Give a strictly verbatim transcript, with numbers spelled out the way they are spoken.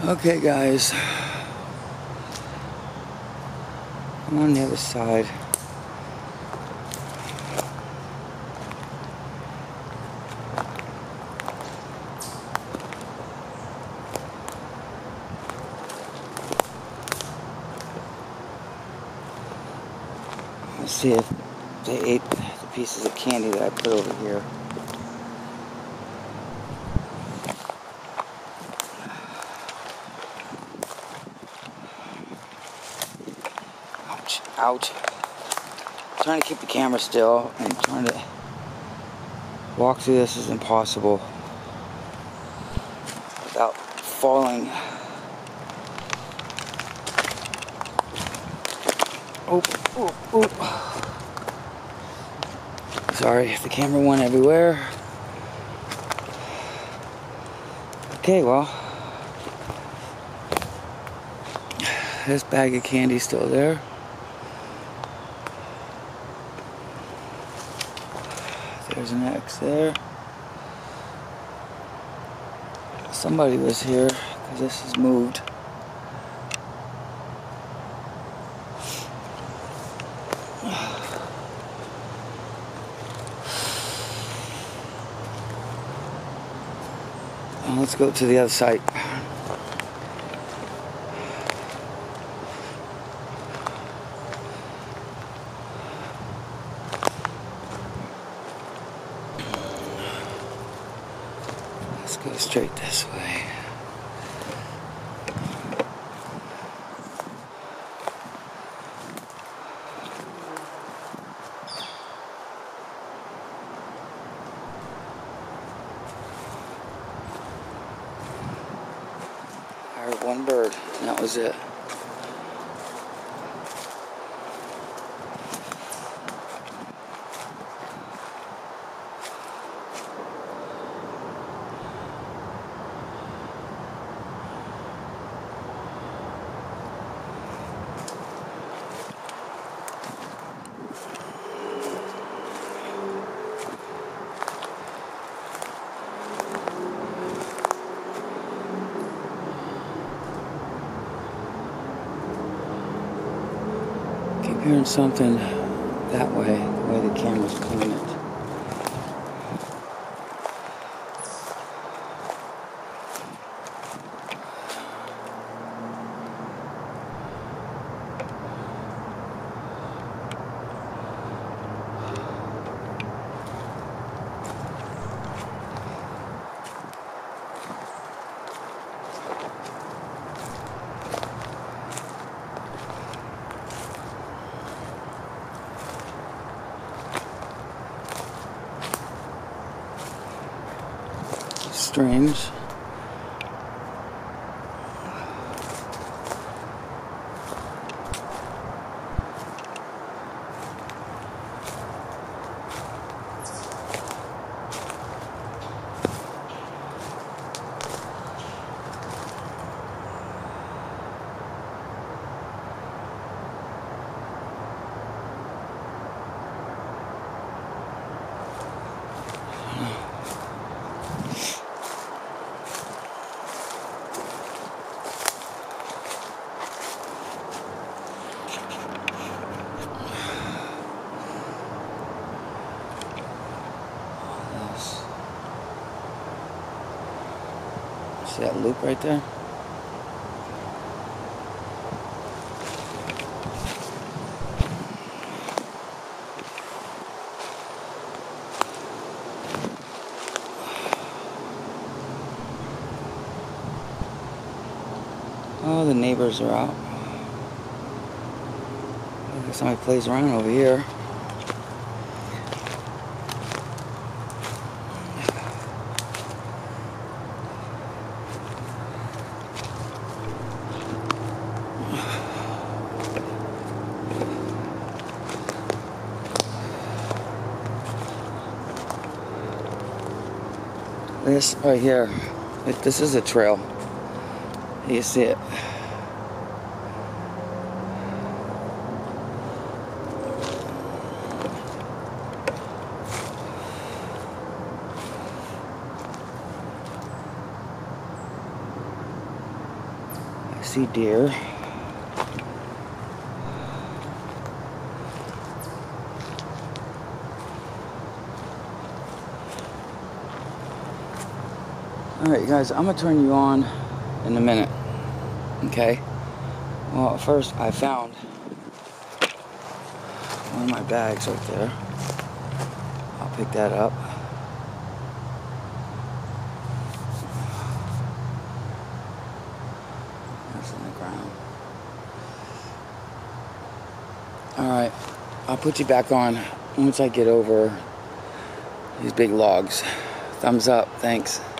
Okay, guys, I'm on the other side. Let's see if they ate the pieces of candy that I put over here. Ouch, ouch. I'm trying to keep the camera still and trying to walk through this is impossible without falling. Oh, oh, oh. Sorry if the camera went everywhere. Okay, well, this bag of candy is still there. There's an X there. Somebody was here because this has moved. Well, let's go to the other side. Let's go straight this way. I heard one bird, and that was it. Hearing something that way, the way the camera's pulling it. Strange. See that loop right there? Oh, the neighbors are out. I guess somebody plays around over here. This right here, it, this is a trail. You see it. See deer. Alright guys, I'm gonna turn you on in a minute. Okay? Well, first I found one of my bags right there. I'll pick that up. That's on the ground. Alright, I'll put you back on once I get over these big logs. Thumbs up, thanks.